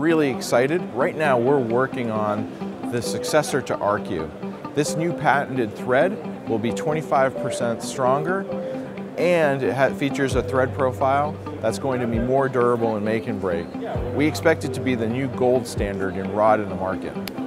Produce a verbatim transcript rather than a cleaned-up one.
really excited. Right now we're working on the successor to A R C U. This new patented thread will be twenty-five percent stronger, and it features a thread profile that's going to be more durable and make and break. We expect it to be the new gold standard in rod in the market.